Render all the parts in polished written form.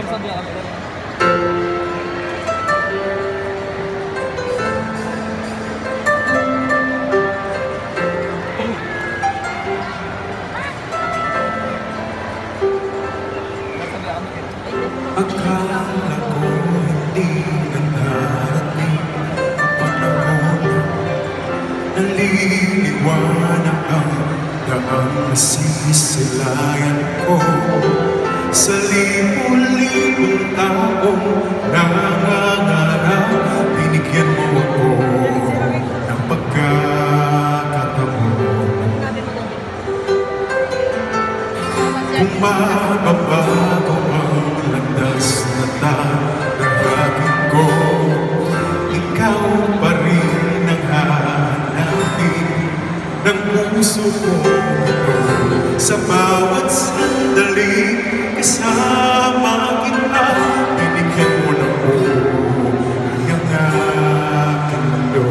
Akala ko hindi na narating ang panahon na naliliwanag ang daang nasisilayan ko sa libu-libong taong nangangarap. Binigyan mo ako ng pagkakataon. Kung mababago ang landas na tadharating ko, ikaw pa rin ang hanapin ng puso ko ito. Sa bawat sandali kasama kita, binigyan mo na po ang aking mundo.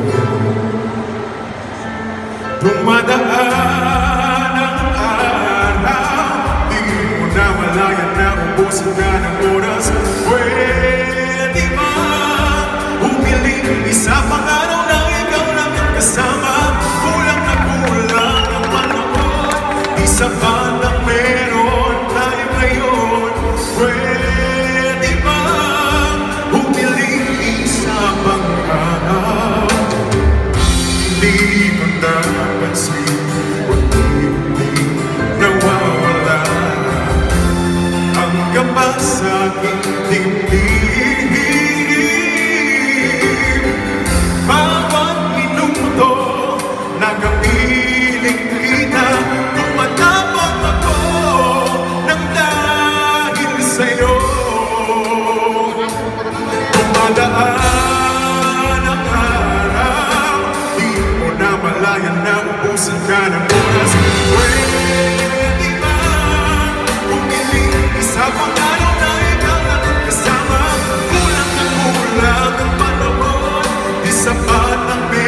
Dumadaan ang araw, di mo na malayan na ubusin ka ng oras. Pwede ba humiling isa pang araw na ikaw lang ang kasama? Kulang na kulang ang panahon, di sapat ang meron tayo ngayon. Pwede ba humiling isa pang araw? Hindi ko napansin, unti-unti nawawala ang gabay sa aking dibdib. Bawat minuto nakapiling kita, tumatapang ako nang dahil sa'yo. Tumadaan ang araw, di mo na malayan na ubusin ka ng oras. Pwede ba humiling isa pang araw na ikaw lang ang kasama? Kulang na kulang ang panahon, di sapat ang